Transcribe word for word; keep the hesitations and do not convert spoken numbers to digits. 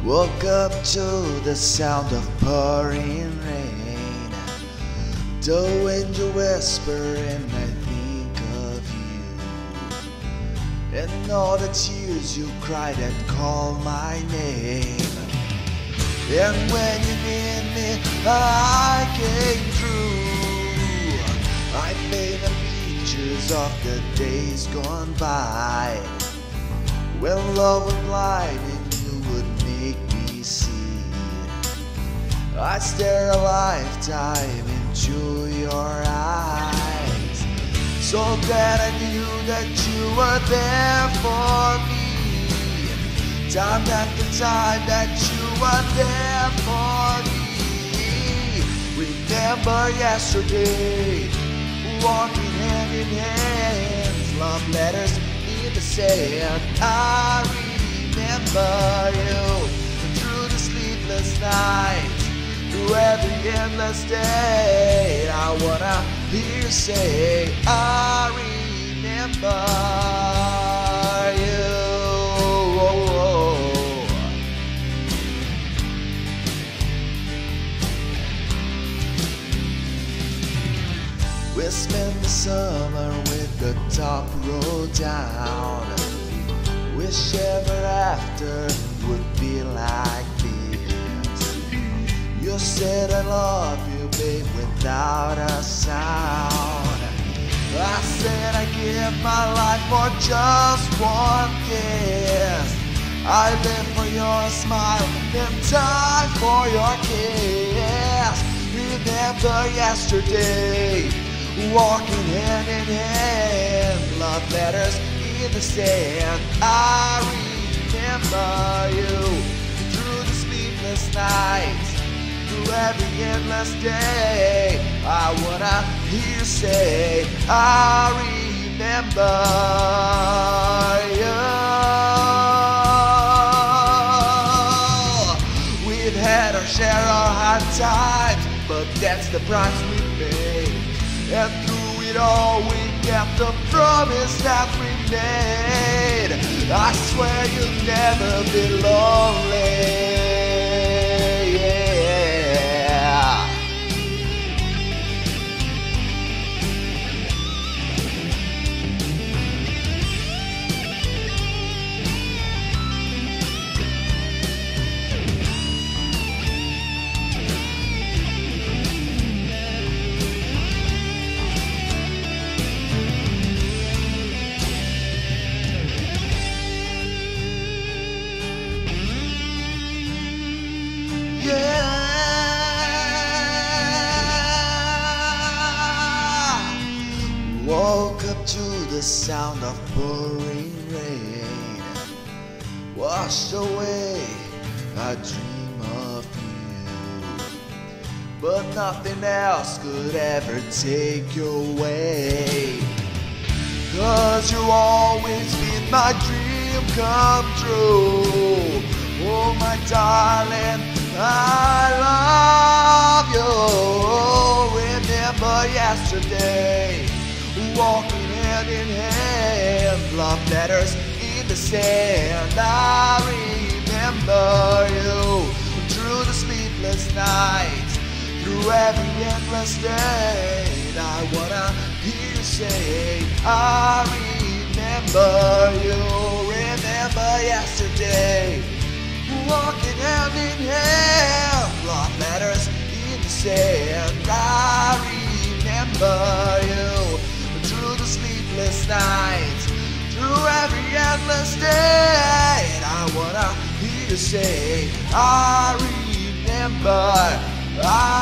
Woke up to the sound of pouring rain. The wind you whisper and I think of you, and all the tears you cried and called my name. And when you need me, I came through. I painted pictures of the days gone by, when love was blind and you would make me see. I'd stare a lifetime into your eyes, so that I knew that you were there for me. Time after time that you were there for me. Remember yesterday, walking hand in hand, love letters in the sand. I remember you through the sleepless nights, through every endless day. I wanna hear you say, I remember you. We spent the summer with the top rolled down. Wish ever after would be like this. You said I love you, babe, without a sound. I said I give my life for just one kiss. I live for your smile and die for your kiss. Remember yesterday, walking hand in hand, love letters in the sand. I remember you through the sleepless nights, through every endless day. I wanna hear you say, I remember you. We've had our share of hard times, but that's the price we pay. And through it all we kept the promise that we made. I swear you'll never be lonely. Yeah. Woke up to the sound of pouring rain. Washed away a dream of you, but nothing else could ever take you away. Cause you always been my dream come true. Oh my darling, I love you. Remember yesterday, walking hand in hand, love letters in the sand. I remember you through the sleepless nights, through every endless day. I wanna hear you say, I remember you. Remember yesterday, walking hand in hand, love letters in the sand. I remember you through the sleepless nights, through every endless day. And I wanna hear you say, I remember, I